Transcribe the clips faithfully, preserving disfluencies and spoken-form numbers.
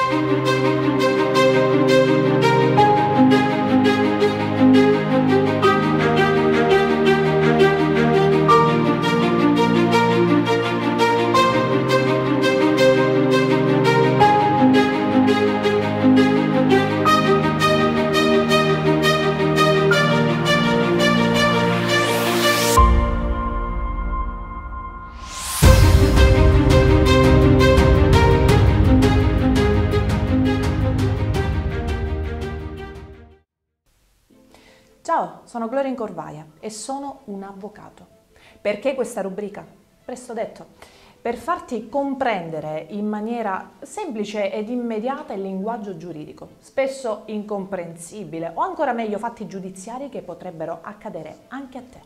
Ciao, sono Gloria Incorvaia e sono un avvocato. Perché questa rubrica? Presto detto, per farti comprendere in maniera semplice ed immediata il linguaggio giuridico, spesso incomprensibile, o ancora meglio fatti giudiziari che potrebbero accadere anche a te.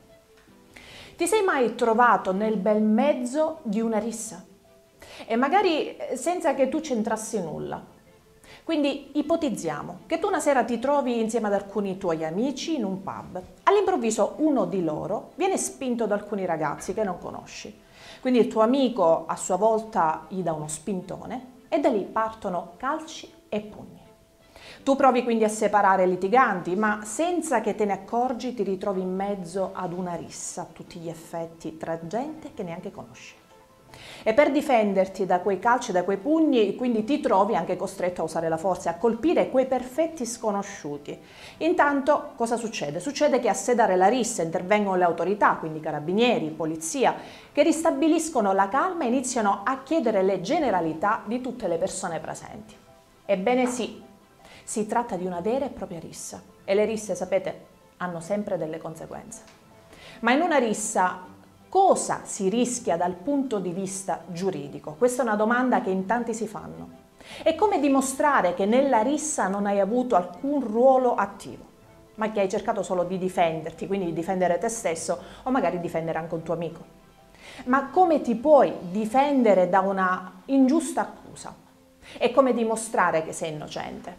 Ti sei mai trovato nel bel mezzo di una rissa? E magari senza che tu c'entrassi nulla. Quindi ipotizziamo che tu una sera ti trovi insieme ad alcuni tuoi amici in un pub. All'improvviso uno di loro viene spinto da alcuni ragazzi che non conosci. Quindi il tuo amico a sua volta gli dà uno spintone e da lì partono calci e pugni. Tu provi quindi a separare i litiganti, ma senza che te ne accorgi ti ritrovi in mezzo ad una rissa a tutti gli effetti tra gente che neanche conosci. E per difenderti da quei calci, da quei pugni, quindi ti trovi anche costretto a usare la forza, a colpire quei perfetti sconosciuti. Intanto cosa succede? Succede che a sedare la rissa intervengono le autorità, quindi carabinieri, polizia, che ristabiliscono la calma e iniziano a chiedere le generalità di tutte le persone presenti. Ebbene sì, si tratta di una vera e propria rissa e le risse, sapete, hanno sempre delle conseguenze. Ma in una rissa cosa si rischia dal punto di vista giuridico? Questa è una domanda che in tanti si fanno. E come dimostrare che nella rissa non hai avuto alcun ruolo attivo, ma che hai cercato solo di difenderti, quindi di difendere te stesso o magari difendere anche un tuo amico? Ma come ti puoi difendere da una ingiusta accusa? E come dimostrare che sei innocente?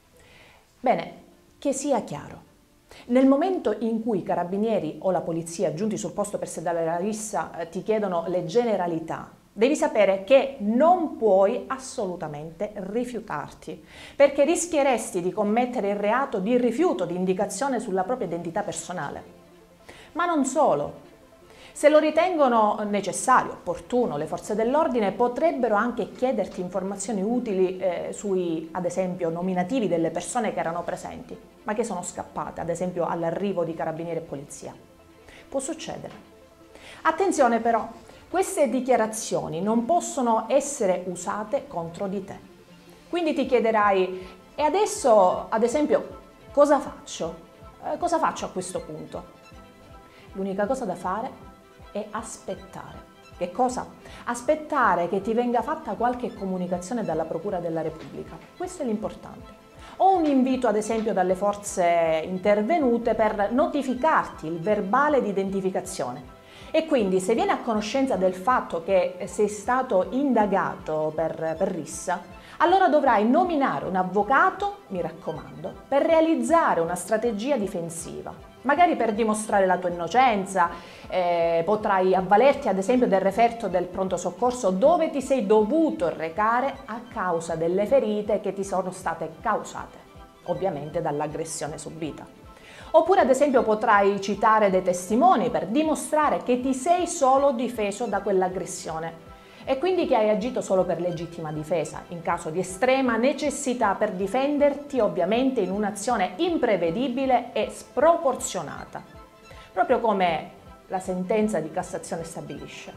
Bene, che sia chiaro. Nel momento in cui i carabinieri o la polizia giunti sul posto per sedare la rissa eh, ti chiedono le generalità, devi sapere che non puoi assolutamente rifiutarti, perché rischieresti di commettere il reato di rifiuto di indicazione sulla propria identità personale. Ma non solo. Se lo ritengono necessario, opportuno, le forze dell'ordine potrebbero anche chiederti informazioni utili eh, sui, ad esempio, nominativi delle persone che erano presenti, ma che sono scappate, ad esempio all'arrivo di carabinieri e polizia. Può succedere. Attenzione però, queste dichiarazioni non possono essere usate contro di te. Quindi ti chiederai, e adesso, ad esempio, cosa faccio? Eh, cosa faccio a questo punto? L'unica cosa da fare è aspettare. Che cosa? Aspettare che ti venga fatta qualche comunicazione dalla Procura della Repubblica. Questo è l'importante. O un invito, ad esempio, dalle forze intervenute per notificarti il verbale di identificazione. E quindi se vieni a conoscenza del fatto che sei stato indagato per, per rissa, allora dovrai nominare un avvocato, mi raccomando, per realizzare una strategia difensiva. Magari per dimostrare la tua innocenza, eh, potrai avvalerti ad esempio del referto del pronto soccorso dove ti sei dovuto recare a causa delle ferite che ti sono state causate, ovviamente dall'aggressione subita. Oppure ad esempio potrai citare dei testimoni per dimostrare che ti sei solo difeso da quell'aggressione e quindi che hai agito solo per legittima difesa, in caso di estrema necessità per difenderti, ovviamente in un'azione imprevedibile e sproporzionata, proprio come la sentenza di Cassazione stabilisce.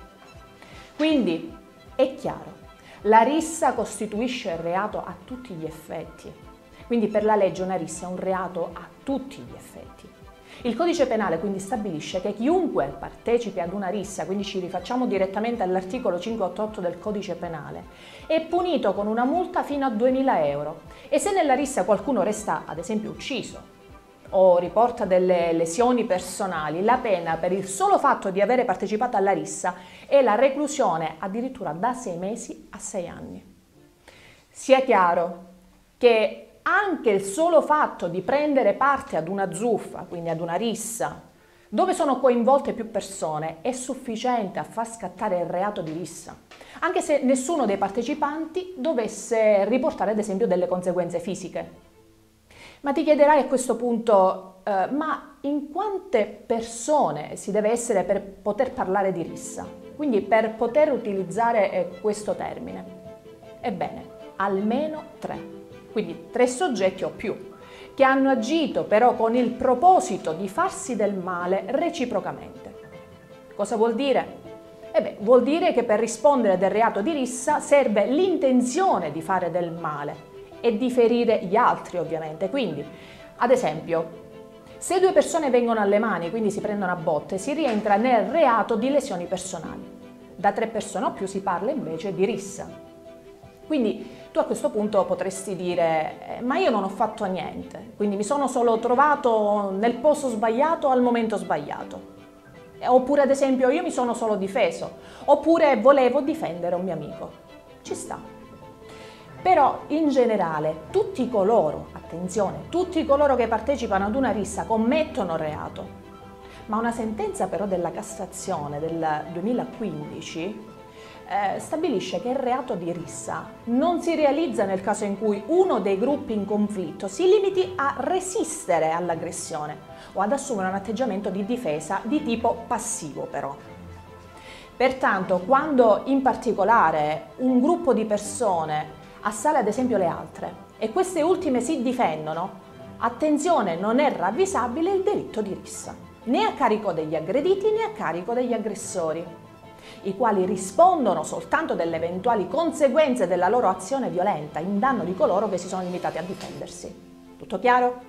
Quindi è chiaro, la rissa costituisce reato a tutti gli effetti, quindi per la legge una rissa è un reato a tutti gli effetti. Il codice penale quindi stabilisce che chiunque partecipi ad una rissa, quindi ci rifacciamo direttamente all'articolo cinquecentottantotto del codice penale, è punito con una multa fino a duemila euro e se nella rissa qualcuno resta ad esempio ucciso o riporta delle lesioni personali, la pena per il solo fatto di avere partecipato alla rissa è la reclusione addirittura da sei mesi a sei anni. Sia chiaro che anche il solo fatto di prendere parte ad una zuffa, quindi ad una rissa, dove sono coinvolte più persone è sufficiente a far scattare il reato di rissa, anche se nessuno dei partecipanti dovesse riportare ad esempio delle conseguenze fisiche. Ma ti chiederai a questo punto, eh, ma in quante persone si deve essere per poter parlare di rissa? Quindi per poter utilizzare eh, questo termine? Ebbene, almeno tre, quindi tre soggetti o più, che hanno agito però con il proposito di farsi del male reciprocamente. Cosa vuol dire? Eh beh, vuol dire che per rispondere del reato di rissa serve l'intenzione di fare del male e di ferire gli altri, ovviamente. Quindi, ad esempio, se due persone vengono alle mani, quindi si prendono a botte, si rientra nel reato di lesioni personali. Da tre persone o più si parla invece di rissa. Quindi tu a questo punto potresti dire, eh, ma io non ho fatto niente, quindi mi sono solo trovato nel posto sbagliato al momento sbagliato. Oppure ad esempio io mi sono solo difeso, oppure volevo difendere un mio amico. Ci sta. Però in generale tutti coloro, attenzione, tutti coloro che partecipano ad una rissa commettono reato. Ma una sentenza però della Cassazione del duemilaquindici eh, stabilisce che il reato di rissa non si realizza nel caso in cui uno dei gruppi in conflitto si limiti a resistere all'aggressione o ad assumere un atteggiamento di difesa di tipo passivo però. Pertanto, quando in particolare un gruppo di persone assale ad esempio le altre e queste ultime si difendono, attenzione, non è ravvisabile il delitto di rissa, né a carico degli aggrediti né a carico degli aggressori, i quali rispondono soltanto delle eventuali conseguenze della loro azione violenta in danno di coloro che si sono limitati a difendersi. Tutto chiaro?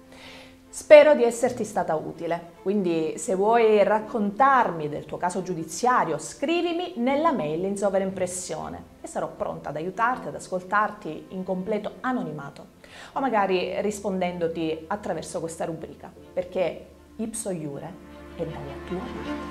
Spero di esserti stata utile, quindi se vuoi raccontarmi del tuo caso giudiziario scrivimi nella mail in sovraimpressione e sarò pronta ad aiutarti, ad ascoltarti in completo anonimato o magari rispondendoti attraverso questa rubrica, perché ipso iure è dalla tua parte.